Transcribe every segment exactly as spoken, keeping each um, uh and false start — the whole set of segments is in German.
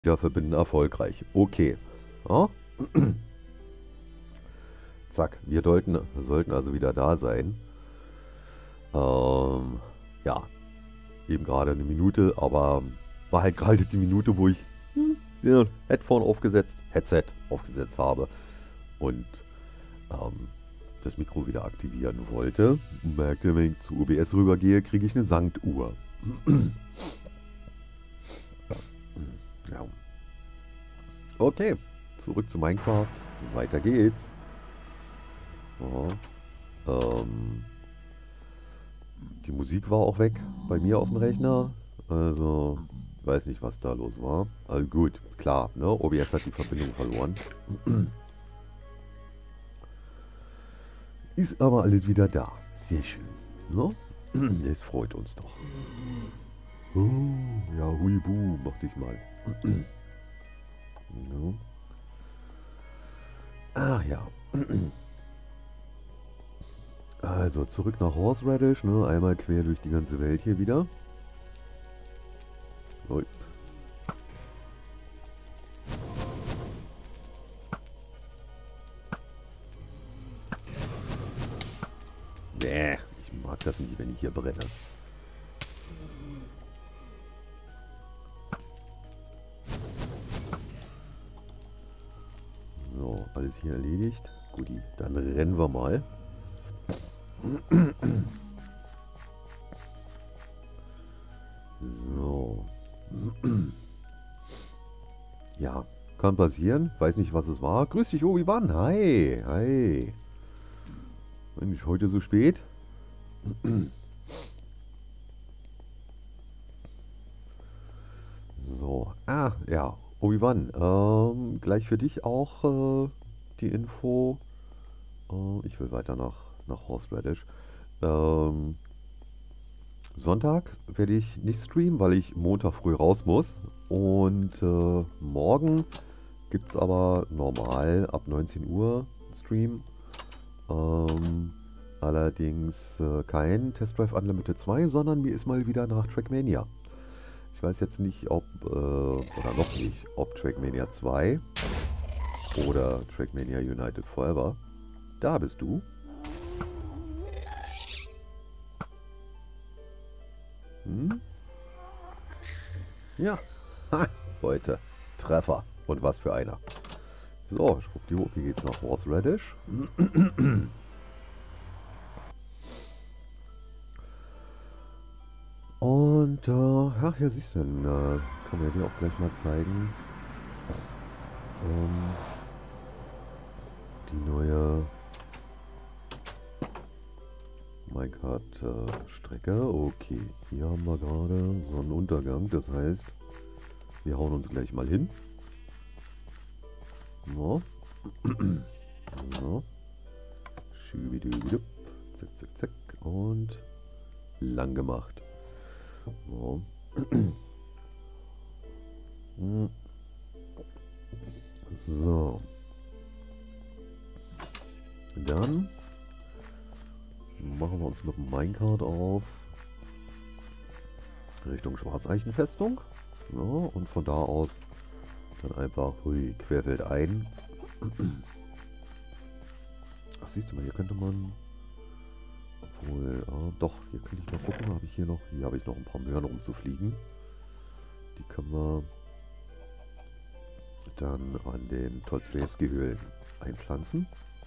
Ja, verbinden erfolgreich. Okay. Ja. Zack, wir sollten, sollten also wieder da sein. Ähm, ja, eben gerade eine Minute, aber war halt gerade die Minute, wo ich hm, ja, Headphone aufgesetzt, Headset aufgesetzt habe und ähm, das Mikro wieder aktivieren wollte. Merkte, wenn ich zu O B S rübergehe, kriege ich eine Sanduhr. Ja. Okay, zurück zu Minecraft. Weiter geht's. Ja. Ähm, die Musik war auch weg bei mir auf dem Rechner. Also, weiß nicht, was da los war. Also gut, klar, ne? O B S hat die Verbindung verloren. Ist aber alles wieder da. Sehr schön. Ne? Das freut uns doch. Oh, ja, huibu, mach dich mal. Ja. Ach ja. Also, zurück nach Horseradish, ne? Einmal quer durch die ganze Welt hier wieder. Ui. Bäh, ich mag das nicht, wenn ich hier brenne. So, alles hier erledigt. Guti, dann rennen wir mal. So. Ja, kann passieren. Weiß nicht, was es war. Grüß dich, Obi-Wan. Hi, hi. Mensch, heute so spät? So. Ah, ja. Obi-Wan, ähm, gleich für dich auch äh, die Info. Äh, ich will weiter nach, nach Horseradish. Ähm, Sonntag werde ich nicht streamen, weil ich Montag früh raus muss. Und äh, morgen gibt es aber normal ab neunzehn Uhr Stream. Ähm, allerdings äh, kein Test Drive Unlimited zwei, sondern mir ist mal wieder nach Trackmania. Ich weiß jetzt nicht, ob, äh, oder noch nicht, ob Trackmania zwei oder Trackmania United Forever. Da bist du. Hm? Ja. Ha, Leute. Treffer. Und was für einer. So, schwuppdiwupp, hier geht's nach Horseradish. Und, äh, ach ja, siehst du, dann äh, kann man dir auch gleich mal zeigen. Ähm, die neue Minecraft-Strecke. Okay, hier haben wir gerade Sonnenuntergang, das heißt, wir hauen uns gleich mal hin. So. So. Schübidubidup. Zack, zack, zack. Und lang gemacht. So. So. Dann machen wir uns mit dem Minecart auf Richtung Schwarzeichenfestung. So, und von da aus dann einfach hui, querfeldein. Ach, siehst du mal, hier könnte man. Obwohl, ah, doch, hier könnte ich mal gucken. Habe ich hier noch. Hier habe ich noch ein paar Möhren rumzufliegen. Die können wir dann an den Tolstojewski-Höhlen einpflanzen.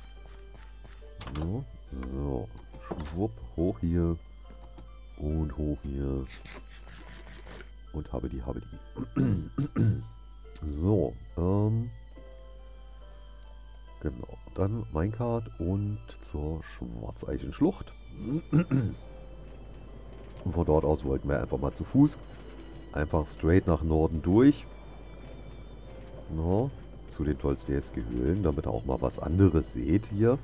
So, so, schwupp, hoch hier und hoch hier und habe die, habe die. So, ähm, genau, dann Minecart und zur Schwarzeichenschlucht. Und von dort aus wollten wir einfach mal zu Fuß, einfach straight nach Norden durch. No, zu den Tolstojewski-Höhlen, damit ihr auch mal was anderes seht hier.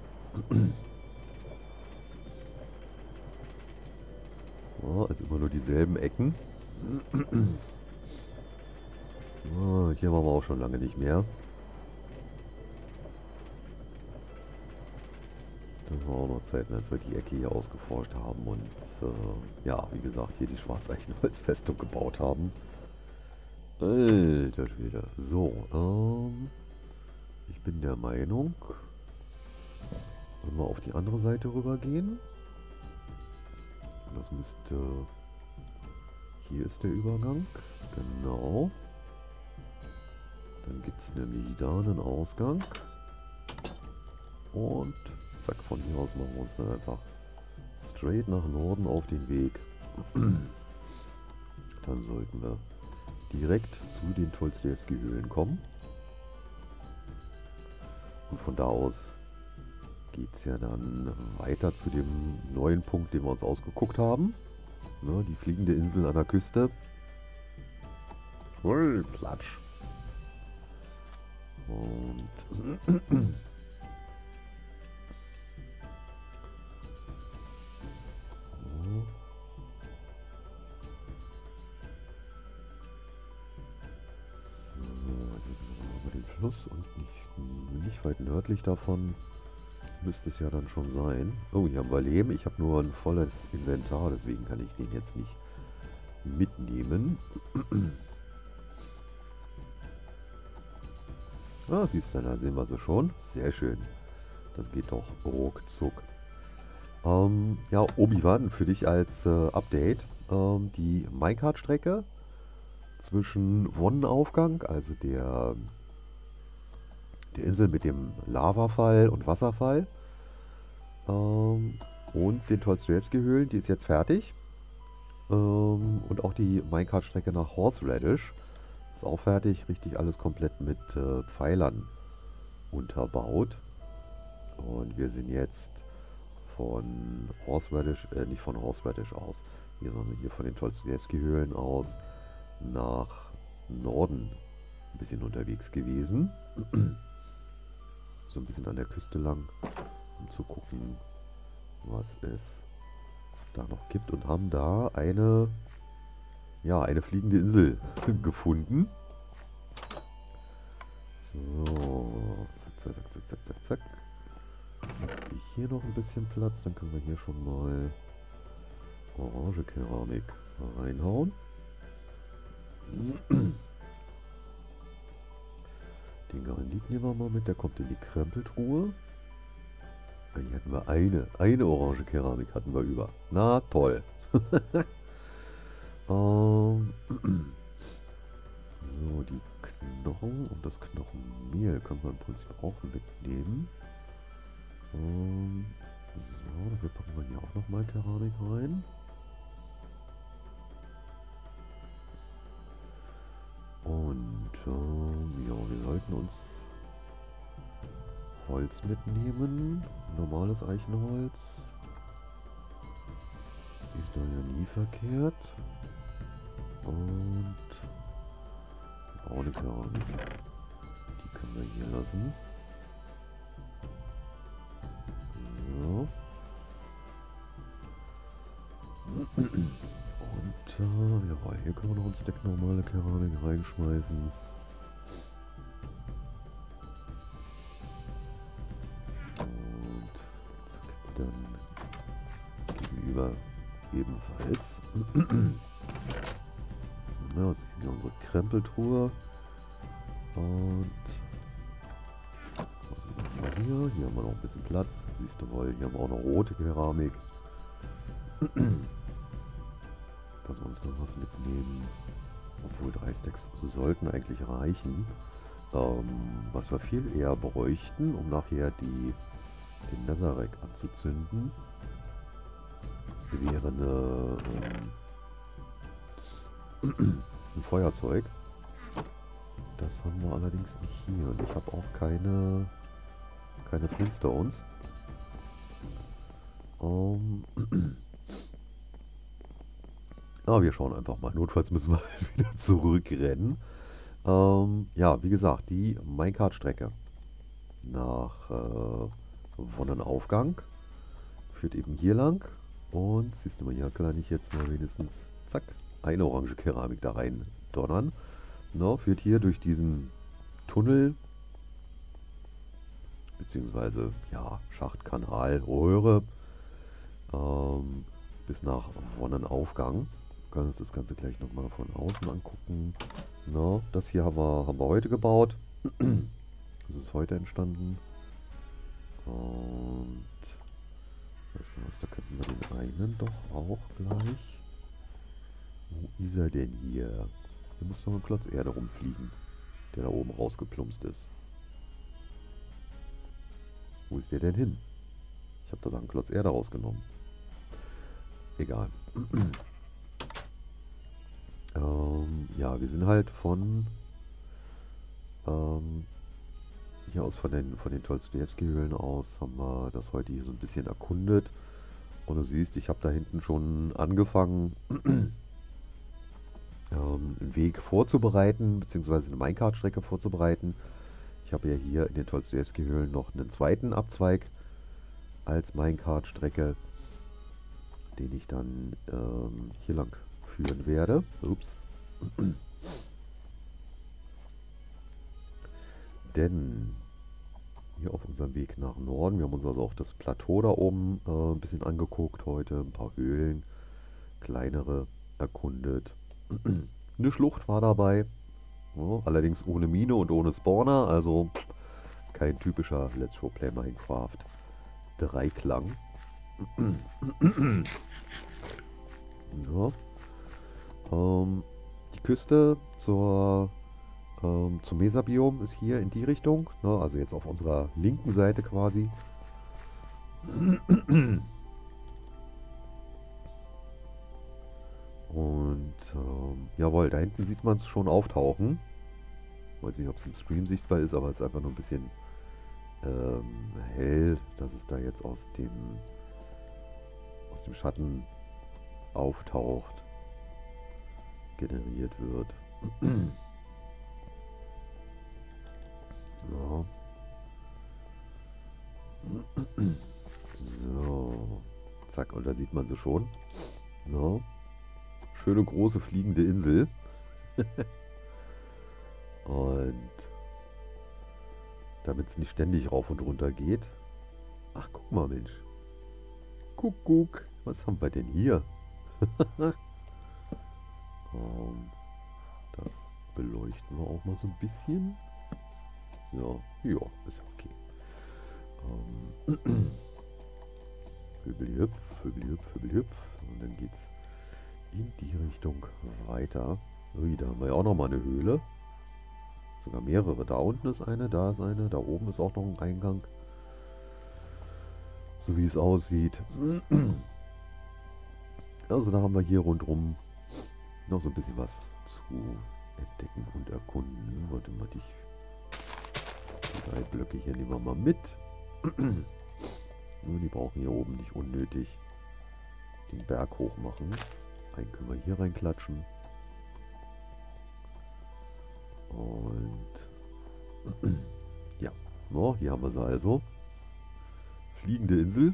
Ja, also immer nur dieselben Ecken. Ja, hier waren wir auch schon lange nicht mehr. Das war auch noch Zeiten, als wir die Ecke hier ausgeforscht haben und äh, ja, wie gesagt, hier die Schwarzeichenholzfestung gebaut haben. Alter Schwede. So, ähm, ich bin der Meinung, wenn wir auf die andere Seite rübergehen. Das müsste... Hier ist der Übergang. Genau. Dann gibt es nämlich da einen Ausgang. Und zack, von hier aus machen wir uns dann einfach straight nach Norden auf den Weg. Dann sollten wir direkt zu den Tolstojewski-Höhlen kommen. Und von da aus geht es ja dann weiter zu dem neuen Punkt, den wir uns ausgeguckt haben. Ne, die fliegende Insel an der Küste. Ui, Platsch. Und Fluss und nicht, nicht weit nördlich davon müsste es ja dann schon sein. Oh, hier haben wir Lehm. Ich habe nur ein volles Inventar, deswegen kann ich den jetzt nicht mitnehmen. Ah, siehst du, da sehen wir sie schon. Sehr schön. Das geht doch ruckzuck. Ähm, ja, Obi-Wan, für dich als äh, Update. Ähm, die Minecart-Strecke zwischen Wonnenaufgang, also der... die Insel mit dem Lavafall und Wasserfall ähm, und den Tolstojewski-Höhlen, die ist jetzt fertig. Ähm, und auch die Minecart-Strecke nach Horseradish ist auch fertig, richtig alles komplett mit äh, Pfeilern unterbaut. Und wir sind jetzt von Horseradish, äh, nicht von Horseradish aus, hier, sondern hier von den Tolstojewski-Höhlen aus nach Norden ein bisschen unterwegs gewesen. So ein bisschen an der Küste lang, um zu gucken, was es da noch gibt, und haben da eine, ja, eine fliegende Insel gefunden. So, zack, zack, zack, zack, zack, zack. Habe ich hier noch ein bisschen Platz, dann können wir hier schon mal orange Keramik reinhauen. Den Granit nehmen wir mal mit, der kommt in die Krempeltruhe. Hier hatten wir eine, eine orange Keramik hatten wir über. Na toll. ähm, so, die Knochen und das Knochenmehl können wir im Prinzip auch mitnehmen. Ähm, so, dafür packen wir hier auch nochmal Keramik rein. Und ähm, ja, wir sollten uns Holz mitnehmen. Normales Eichenholz. Ist da ja nie verkehrt. Und braune Keramik. Die können wir hier lassen. So. Und äh, jawohl, hier können wir noch ein Stack normale Keramik reinschmeißen. Und zack, dann gegenüber ebenfalls. Ja, das ist hier unsere Krempeltruhe. Und hier, hier haben wir noch ein bisschen Platz. Siehst du wohl, hier haben wir auch noch rote Keramik. Dass wir uns noch was mitnehmen. Obwohl drei Stacks sollten eigentlich reichen. Ähm, was wir viel eher bräuchten, um nachher die, den Netherrack anzuzünden, wäre eine, ähm, ein Feuerzeug. Das haben wir allerdings nicht hier. Und ich habe auch keine, keine Flintstones. Ähm, Aber wir schauen einfach mal. Notfalls müssen wir wieder zurückrennen. Ähm, ja, wie gesagt, die Minecart-Strecke nach äh, Wonnenaufgang führt eben hier lang. Und siehst du mal, hier kann ich jetzt mal wenigstens, zack, eine orange Keramik da rein donnern. No, führt hier durch diesen Tunnel, beziehungsweise, ja, Schacht, Kanal, Röhre, ähm, bis nach Wonnenaufgang. Können uns das Ganze gleich nochmal von außen angucken. Na, das hier haben wir, haben wir heute gebaut. Das ist heute entstanden. Und weißt du was, da könnten wir den einen doch auch gleich. Wo ist er denn hier? Hier muss noch ein Klotz Erde rumfliegen, der da oben rausgeplumpst ist. Wo ist der denn hin? Ich habe da einen Klotz Erde rausgenommen. Egal. ähm, ja, wir sind halt von ähm, hier aus von den von den Tolstojewski-Höhlen aus haben wir das heute hier so ein bisschen erkundet. Und du siehst, ich habe da hinten schon angefangen, ähm, einen Weg vorzubereiten, beziehungsweise eine Minecart-Strecke vorzubereiten. Ich habe ja hier in den Tolstojewski-Höhlen noch einen zweiten Abzweig als Minecart-Strecke, den ich dann ähm, hier lang führen werde. Ups. Denn hier auf unserem Weg nach Norden, wir haben uns also auch das Plateau da oben äh, ein bisschen angeguckt heute, ein paar Höhlen, kleinere erkundet. Eine Schlucht war dabei, ja, allerdings ohne Mine und ohne Spawner, also kein typischer Let's Show Play Minecraft Dreiklang. Ja. Ähm, die Küste zur, ähm, zum Mesabiom ist hier in die Richtung, ne, also jetzt auf unserer linken Seite quasi. Und ähm, jawohl, da hinten sieht man es schon auftauchen. Weiß nicht, ob es im Stream sichtbar ist, aber es ist einfach nur ein bisschen ähm, hell, dass es da jetzt aus dem aus dem Schatten auftaucht, generiert wird. Ja. So. Zack, und da sieht man sie schon. Ja. Schöne große fliegende Insel. Und damit es nicht ständig rauf und runter geht. Ach, guck mal, Mensch. Kuckuck. Was haben wir denn hier? um, das beleuchten wir auch mal so ein bisschen. So, ja, ist okay. Um, Hübelhüpf, Hübelhüpf, Hübelhüpf. Und dann geht's in die Richtung weiter. Ui, da haben wir ja auch nochmal eine Höhle. Sogar mehrere. Da unten ist eine, da ist eine, da oben ist auch noch ein Eingang. So wie es aussieht. Also da haben wir hier rundherum noch so ein bisschen was zu entdecken und erkunden. Warte mal, die drei Blöcke hier nehmen wir mal mit. Nur die brauchen hier oben nicht unnötig den Berg hoch machen. Einen können wir hier reinklatschen. Und ja, no, hier haben wir sie also. Fliegende Insel.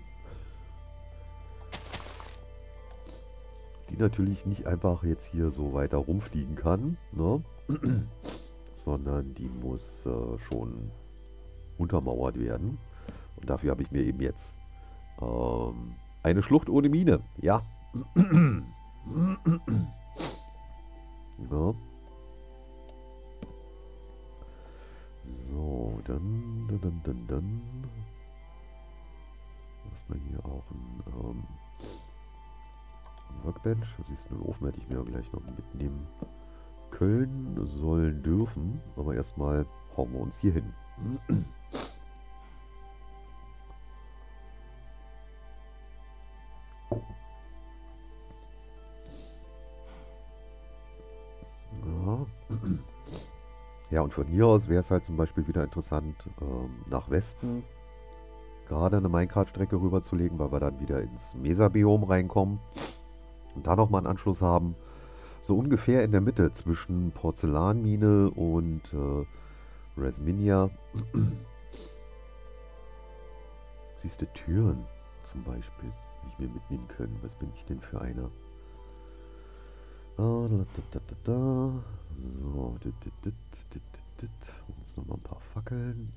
Die natürlich nicht einfach jetzt hier so weiter rumfliegen kann, ne? Sondern die muss äh, schon untermauert werden. Und dafür habe ich mir eben jetzt ähm, eine Schlucht ohne Mine. Ja. Ja. So, dann, dann, dann, dann, dann. Lass mal hier auch ein ähm, Workbench. Das ist ein Ofen, hätte ich mir gleich noch mitnehmen können, sollen, dürfen. Aber erstmal hauen wir uns hier hin. Ja. Ja, und von hier aus wäre es halt zum Beispiel wieder interessant, ähm, nach Westen gerade eine Minecart-Strecke rüberzulegen, weil wir dann wieder ins Mesabiom reinkommen und da nochmal einen Anschluss haben. So ungefähr in der Mitte zwischen Porzellanmine und äh, Resminia. Siehst du, Türen zum Beispiel, die ich mir mitnehmen können. Was bin ich denn für einer? Ah, da, da, da, da, da. So, dit, dit, dit, dit, dit. Jetzt nochmal ein paar Fackeln.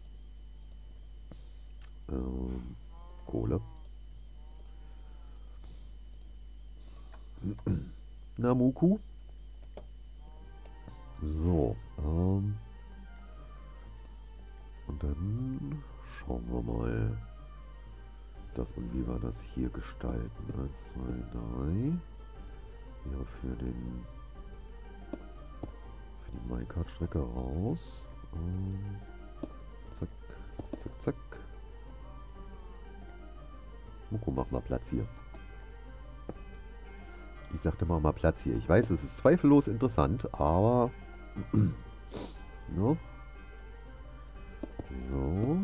Ähm, Kohle. Namuku. So, ähm. Und dann schauen wir mal, das und wie wir das hier gestalten. eins, zwei, drei. Ja, für den für die Minecart-Strecke raus. Ähm, zack, zack, zack. Muko, mach mal Platz hier. Ich sagte mal mal Platz hier. Ich weiß, es ist zweifellos interessant, aber no. So.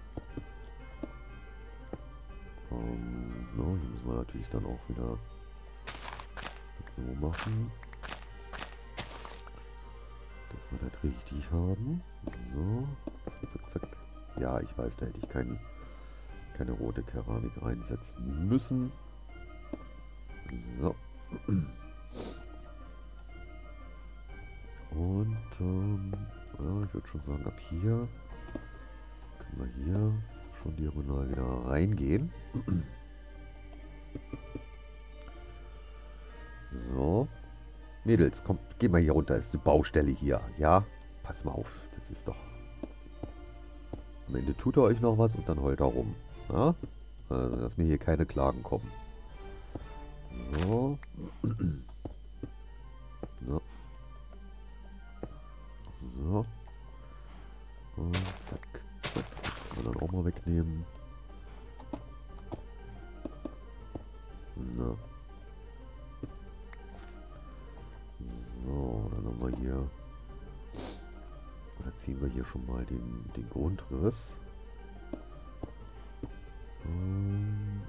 Ähm, no, hier müssen wir natürlich dann auch wieder so machen, dass wir das richtig haben. So. Zack, zack, zack. Ja, ich weiß, da hätte ich kein, keine rote Keramik reinsetzen müssen. So. Und ähm, ja, ich würde schon sagen, ab hier können wir hier schon diagonal wieder reingehen. So. Mädels, kommt, geh mal hier runter. Das ist die Baustelle hier. Ja, pass mal auf. Das ist doch... Am Ende tut er euch noch was und dann heult er rum. Ja? Also, dass mir hier keine Klagen kommen. So. So. So. Und zack, zack. Das kann man dann auch mal wegnehmen. Na. So, dann haben wir hier... Oder ziehen wir hier schon mal den, den Grundriss. Ähm,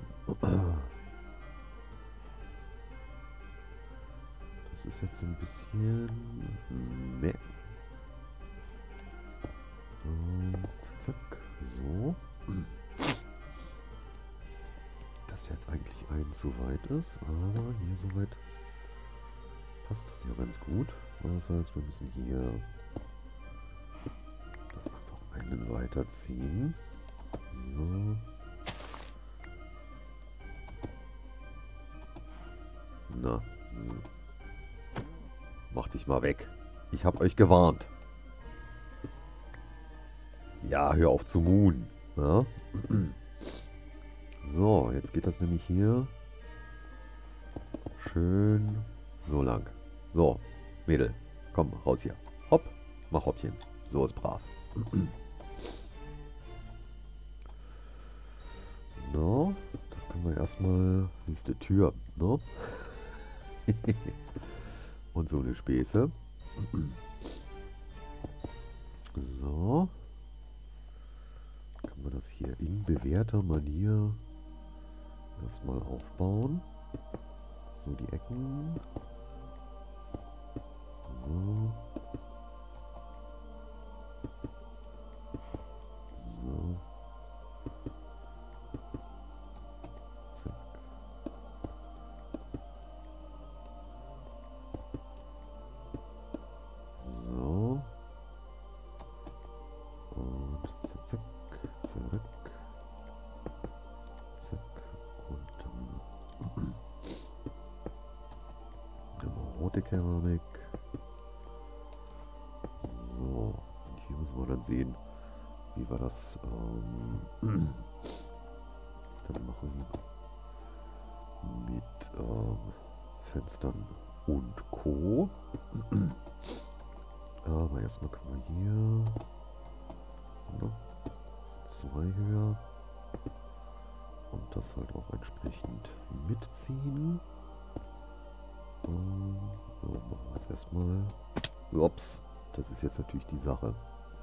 Das ist jetzt ein bisschen... Meh. Und zack, zack. So. Dass der jetzt eigentlich ein zu weit ist, aber hier soweit passt das ja ganz gut. Das heißt, wir müssen hier das einfach einen weiterziehen. So. Na, so. Mach dich mal weg. Ich hab euch gewarnt. Ja, hör auf zu muhen. Ja? So, jetzt geht das nämlich hier schön so lang. So, Mädel, komm, raus hier. Hopp, mach Hoppchen. So ist brav. No, das können wir erstmal... Siehst du, Tür, no? Und so eine Späße. So. Können wir das hier in bewährter Manier erstmal aufbauen. So die Ecken. So. So. Zack. So. Und zack, zack, zack. Zack. Und dann nehmen wir rote Keramik. So. Und hier müssen wir dann sehen, wie wir das ähm, dann machen mit ähm, Fenstern und Co. Aber erstmal können wir hier oder? Zwei höher und das halt auch entsprechend mitziehen. Und so, machen wir es erstmal. Ups, das ist jetzt natürlich die Sache.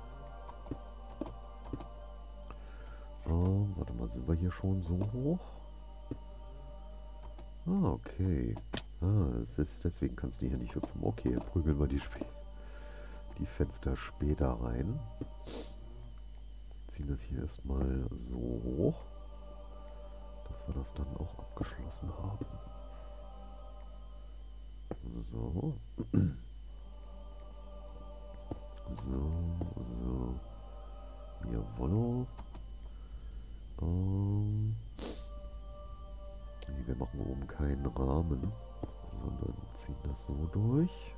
Oh, warte mal, sind wir hier schon so hoch? Ah, okay. Ah, das ist, deswegen kannst du hier nicht hüpfen. Okay, prügeln wir die, Sp die Fenster später rein. Ziehen das hier erstmal so hoch, dass wir das dann auch abgeschlossen haben. So. So, so. Jawollo. Um, wir machen oben keinen Rahmen. sondern ziehen das so durch.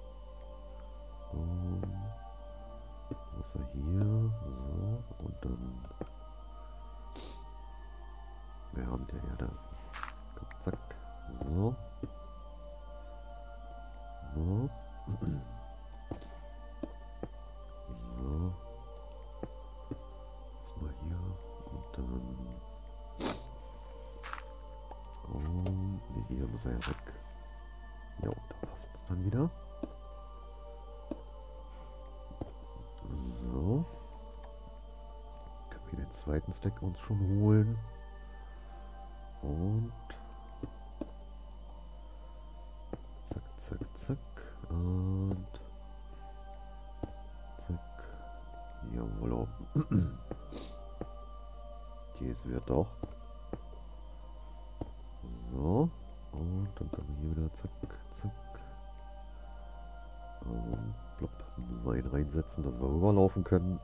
Um, was er hier, so, und dann wir haben der Erde. Zack, so. So. So. Erstmal hier und dann. Und nee, hier muss er ja weg. Jo, da passt es dann wieder. So. Können wir den zweiten Stack uns schon holen. Und zack, zack, zack. Und zack. Jawohl. Dies wird doch. So. Und dann können wir hier wieder zack, zack. Und plopp. Müssen wir ihn reinsetzen, dass wir rüberlaufen können.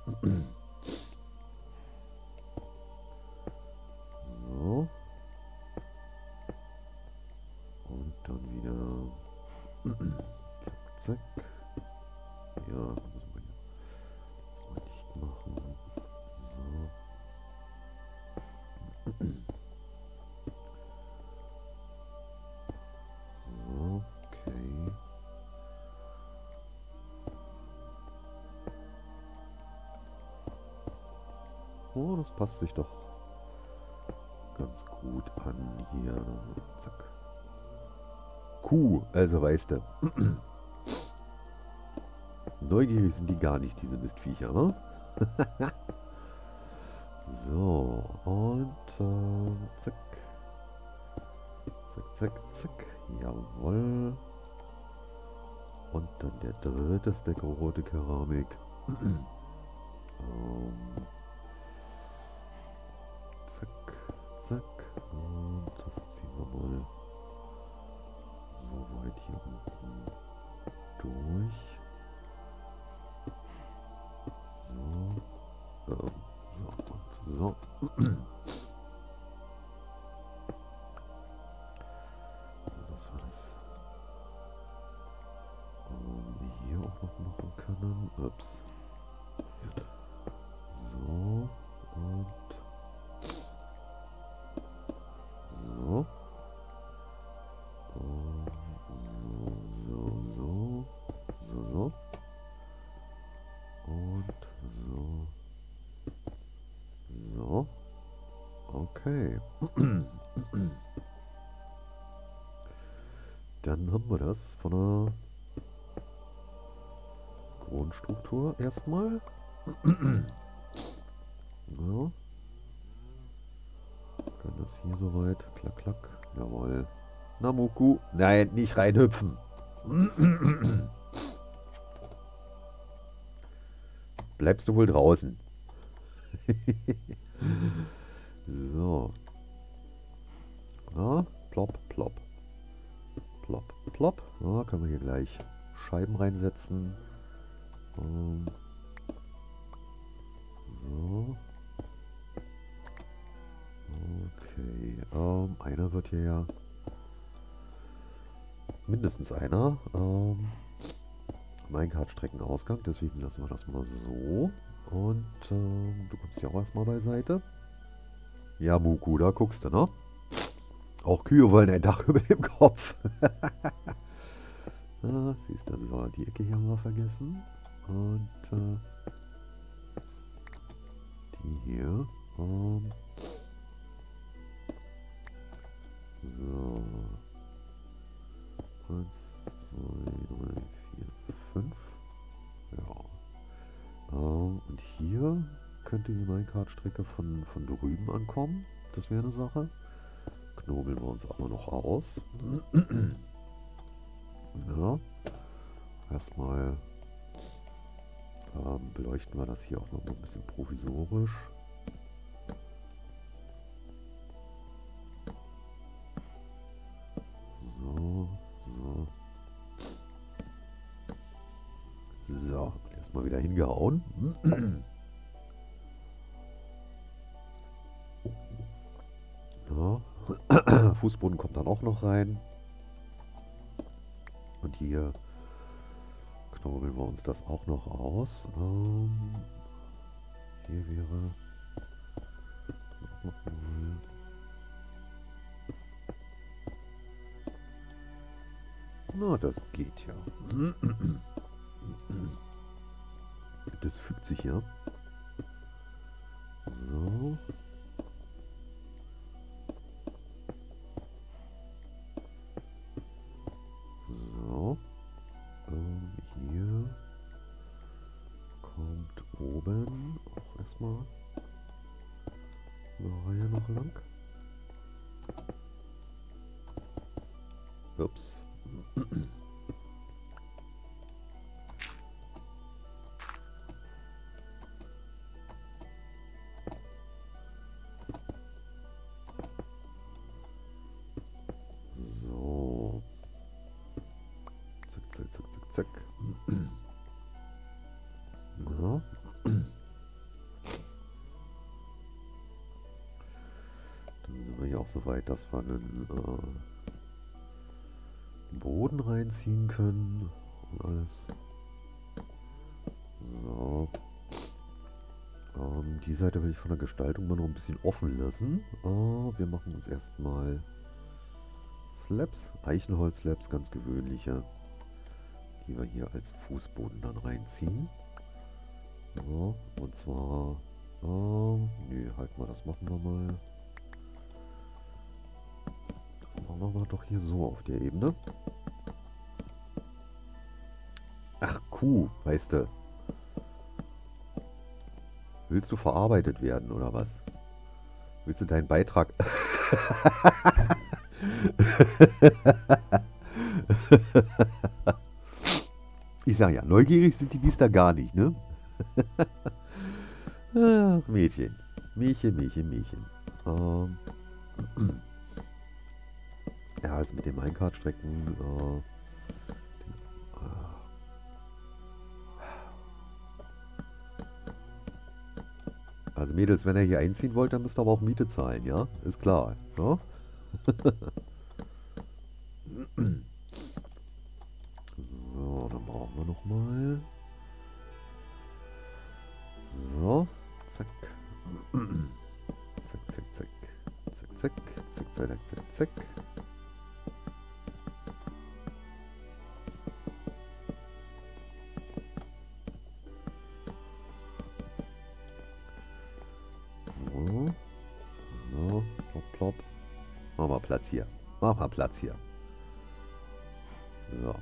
So. Und dann wieder. Zack, zack. Ja, müssen wir das mal dicht machen. So. So, okay. Oh, das passt sich doch ganz gut an hier. Zack. Kuh, also weißt du. Neugierig sind die gar nicht, diese Mistviecher, ne? So, und äh, zack. Zack, zack, zack. Jawohl. Und dann der dritte Stack rote Keramik. ähm, zack, zack. Und das ziehen wir mal so weit hier unten durch. So. Ähm, so und so. Dass wir das ähm, hier auch noch machen können. Ups. So. Und so. Und so, so, so. So, so. Und so. So. Okay. Dann haben wir das von der Grundstruktur erstmal. Ja. Können das hier soweit. Klack, klack. Jawohl. Namuku. Nein, nicht reinhüpfen. Bleibst du wohl draußen. So. Ja, plopp, plopp. Plopp, plopp. Ja, können wir hier gleich Scheiben reinsetzen. Um, so. Okay. Um, einer wird hier ja. Mindestens einer. Um, Minecart-Streckenausgang, deswegen lassen wir das mal so. Und ähm, du kommst ja auch erstmal beiseite. Ja, Muku, da guckst du, ne? Auch Kühe wollen ein Dach über dem Kopf. Ah, siehst du, so, die Ecke hier haben wir vergessen. Und äh, die hier. Ähm, so. Eins, zwei, drei, vier, fünf. Ja. Ähm, und hier könnte die Minecart-Strecke von, von drüben ankommen. Das wäre eine Sache. Knobeln wir uns aber noch aus. Ja. Erstmal ähm, beleuchten wir das hier auch noch mal ein bisschen provisorisch. So, so. So, erstmal wieder hingehauen. Ja. Fußboden kommt dann auch noch rein. Und hier knobeln wir uns das auch noch aus. Ähm, hier wäre noch mal. Na, das geht ja. Das fügt sich ja. So. So. Ähm, hier kommt oben auch erstmal eine Reihe noch lang. Ups. So. Zack, zack, zack, zack, zack. Ja. Dann sind wir hier auch so weit, dass wir einen äh, Boden reinziehen können und alles. So. Ähm, die Seite will ich von der Gestaltung mal noch ein bisschen offen lassen. Äh, wir machen uns erstmal Slabs, Eichenholz-Slabs, ganz gewöhnliche, die wir hier als Fußboden dann reinziehen. So, und zwar, ähm, nee, halt mal, das machen wir mal. Das machen wir mal doch hier so auf der Ebene. Ach, Kuh, weißt du. Willst du verarbeitet werden, oder was? Willst du deinen Beitrag... Ich sag ja, neugierig sind die Biester gar nicht, ne? Ach, Mädchen. Mädchen, Mädchen, Mädchen. Ähm. Ja, also mit den Minecart-Strecken, äh, also Mädels, wenn ihr hier einziehen wollt, dann müsst ihr aber auch Miete zahlen, ja? Ist klar, ne? So, dann brauchen wir noch mal. So, zack. Zack, zack, zack. Zack, zack. Zack, zack, zack, zack. So, so, plopp, plopp. Mach mal Platz hier. Mach mal Platz hier. So.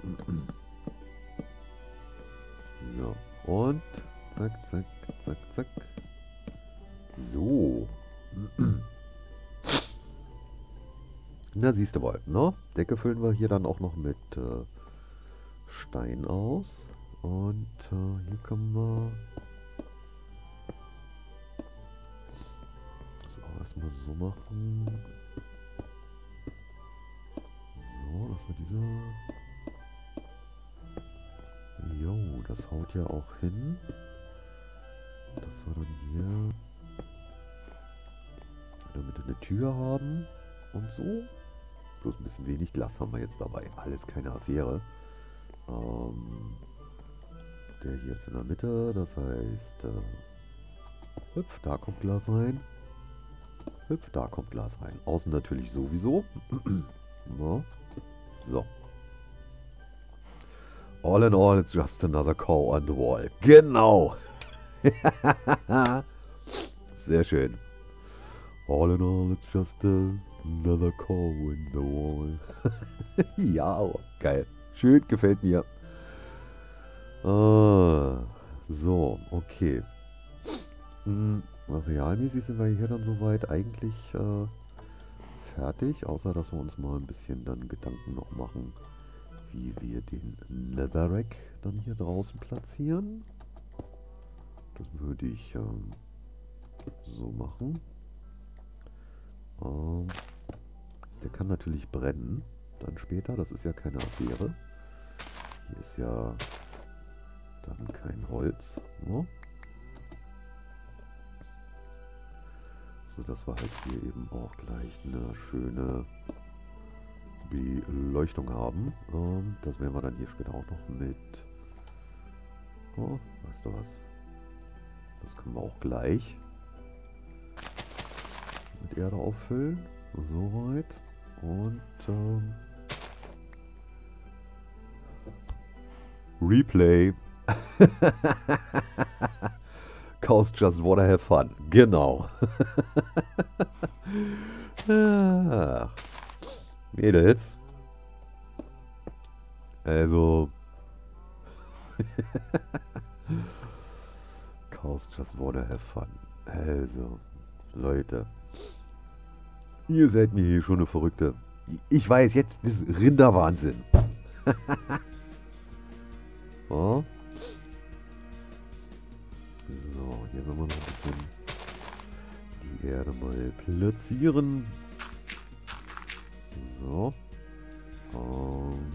So. Und zack, zack, zack, zack. So. Na, siehst du wohl, ne? Decke füllen wir hier dann auch noch mit äh, Stein aus. Und äh, hier können wir das auch erstmal so machen. So, dass wir diese... Jo, das haut ja auch hin. Dass wir dann hier damit eine Tür haben und so. Bloß ein bisschen wenig Glas haben wir jetzt dabei. Alles keine Affäre. Ähm, der hier ist in der Mitte, das heißt, äh, hüpf, da kommt Glas rein. Hüpf, da kommt Glas rein. Außen natürlich sowieso. Ja. So. All in all, it's just another cow on the wall. Genau. Sehr schön. All in all, it's just another cow in the wall. Ja, oh, geil. Schön, gefällt mir. Ah, so, okay. Hm, materialmäßig sind wir hier dann soweit eigentlich äh, fertig, außer dass wir uns mal ein bisschen dann Gedanken noch machen, wie wir den Netherrack dann hier draußen platzieren. Das würde ich ähm, so machen. Ähm, der kann natürlich brennen, dann später, das ist ja keine Affäre. Hier ist ja dann kein Holz, ne? So dass wir halt hier eben auch gleich eine schöne Beleuchtung haben. Ähm, das werden wir dann hier später auch noch mit... Oh, weißt du was? Das können wir auch gleich mit Erde auffüllen. Soweit. Und ähm, Replay. Cows just wanna have fun. Genau. Ach, Mädels. Also. Cows just wanna have fun. Also, Leute. Ihr seid mir hier schon eine Verrückte. Ich weiß, jetzt ist Rinderwahnsinn. Oh. So, hier werden wir noch ein bisschen die Erde mal platzieren. So. Ähm.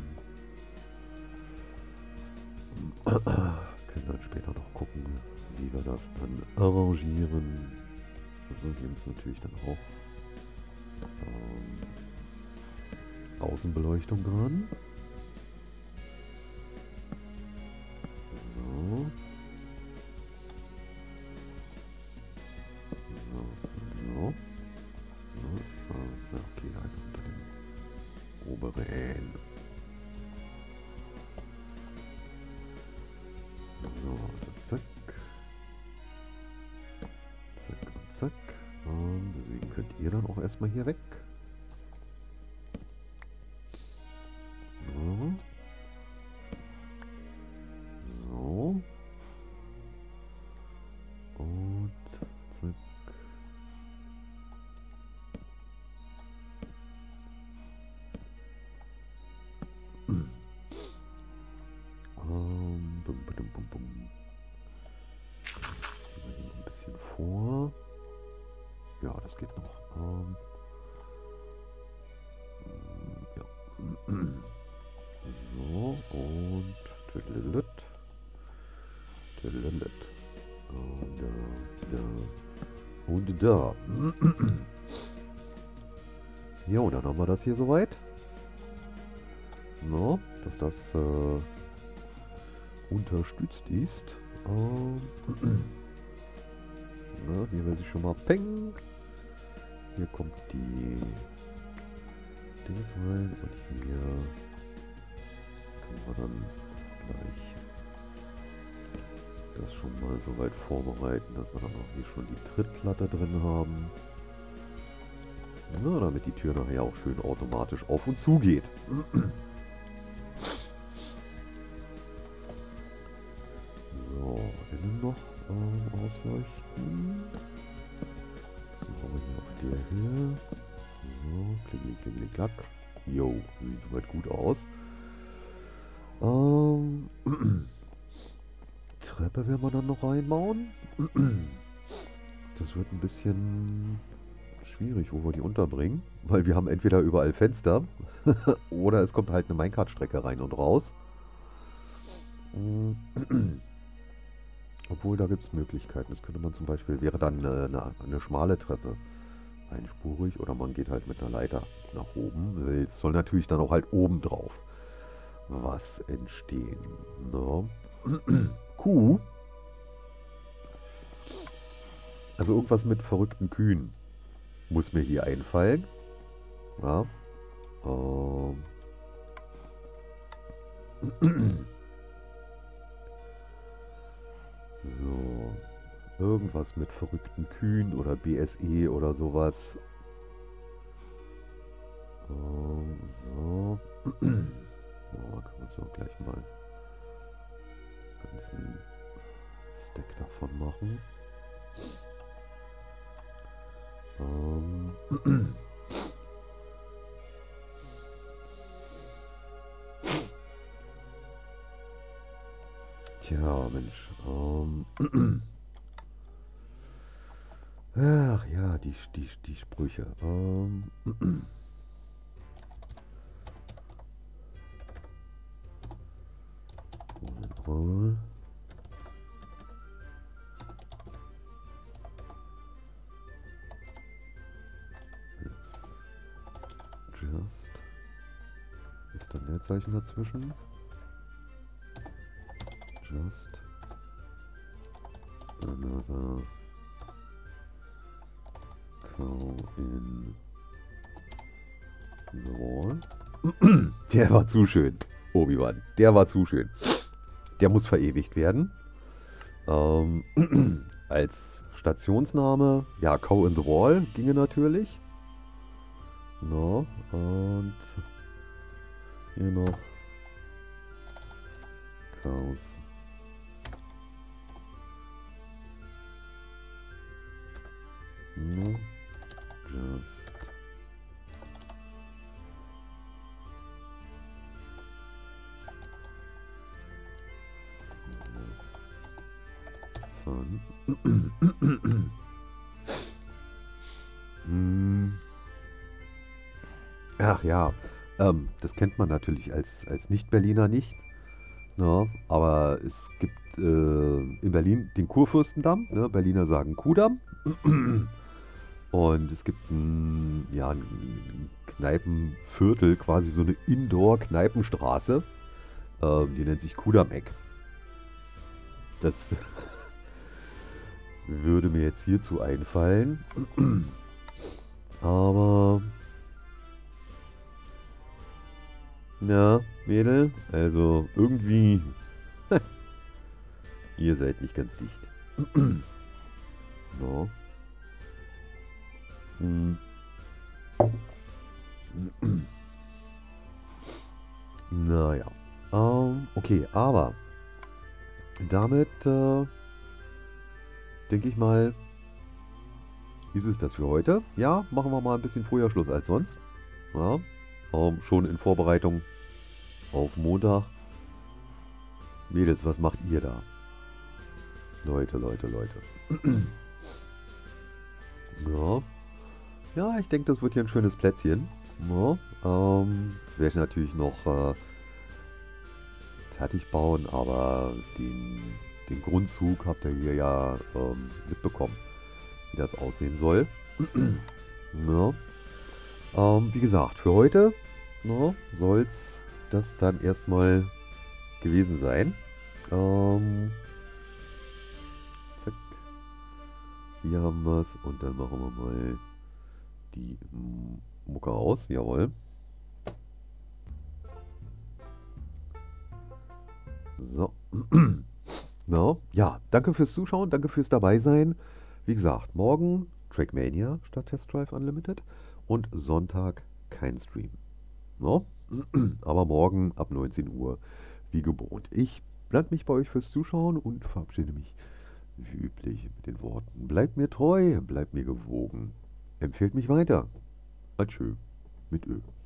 Können dann später noch gucken, wie wir das dann arrangieren. So, hier ist natürlich dann auch ähm, Außenbeleuchtung dran. So. So, so. So, ja, okay, halt unter den oberen. So, also zack. Zack und zack. Und deswegen könnt ihr dann auch erstmal hier weg. So. So. Und zack. Ähm, bum, bum, bum, bum. Ziehen wir hier noch ein bisschen vor. Ja, das geht noch. Ähm, ja. So, und tüdelüt. Tüdelüt. Und da, da. Und da. Jo, dann haben wir das hier soweit. No, dass das äh, unterstützt ist. Ähm, na, hier weiß ich schon mal peng. Hier kommt die Dings rein und hier können wir dann gleich das schon mal so weit vorbereiten, dass wir dann auch hier schon die Trittplatte drin haben. Na, damit die Tür nachher auch schön automatisch auf und zu geht. So, innen noch ähm, ausleuchten. Das machen wir hier auf der hier. So, klingeli, klingeli, klack. Jo, sieht soweit gut aus. Ähm, Treppe werden wir dann noch reinbauen. Das wird ein bisschen schwierig, wo wir die unterbringen. Weil wir haben entweder überall Fenster oder es kommt halt eine Minecart-Strecke rein und raus. Obwohl, da gibt es Möglichkeiten. Das könnte man zum Beispiel, wäre dann eine, eine, eine schmale Treppe. Einspurig oder man geht halt mit der Leiter nach oben. Es soll natürlich dann auch halt oben drauf was entstehen. No. Kuh. Also irgendwas mit verrückten Kühen muss mir hier einfallen. Ja. Ähm. So. Irgendwas mit verrückten Kühen oder B S E oder sowas. Ähm, so. Oh, können wir uns auch gleich mal einen ganzen Stack davon machen. Ähm. Tja, Mensch. Ähm. Ach ja, die, die, die Sprüche. Ähm. All. Just Fragezeichen dazwischen. Just another cow in the wall. Der war zu schön, Obi-Wan. Der war zu schön. Der muss verewigt werden. Ähm, als Stationsname, ja, Cow in the Wall ginge natürlich. No, und hier noch Cows. No, just fun. Hm. Ach ja, ähm, das kennt man natürlich als, als Nicht-Berliner nicht. Ne? Aber es gibt äh, in Berlin den Kurfürstendamm. Ne? Berliner sagen Kudamm. Und es gibt ein, ja, ein Kneipenviertel, quasi so eine Indoor-Kneipenstraße. Ähm, die nennt sich Kudamm-Eck. Das würde mir jetzt hierzu einfallen. Aber ja, Mädel, also irgendwie, ihr seid nicht ganz dicht. No. Hm. Naja. Ähm, okay, aber damit äh, denke ich mal, ist es das für heute. Ja, machen wir mal ein bisschen früher Schluss als sonst. Ja, ähm, schon in Vorbereitung auf Montag. Mädels, was macht ihr da? Leute, Leute, Leute. Ja, ja, ich denke, das wird hier ein schönes Plätzchen. Ja, ähm, das werde ich natürlich noch äh, fertig bauen, aber den, den Grundzug habt ihr hier ja ähm, mitbekommen, wie das aussehen soll. Ja, ähm, wie gesagt, für heute ja, soll es das dann erstmal gewesen sein. Ähm, zack. Hier haben wir es und dann machen wir mal die Mucke aus. Jawohl. So. No. Ja, danke fürs Zuschauen, danke fürs Dabeisein. Wie gesagt, morgen Trackmania statt Test Drive Unlimited und Sonntag kein Stream. No? Aber morgen ab neunzehn Uhr wie gewohnt. Ich bedanke mich bei euch fürs Zuschauen und verabschiede mich wie üblich mit den Worten. Bleibt mir treu, bleibt mir gewogen. Empfehlt mich weiter. Adieu mit Ö.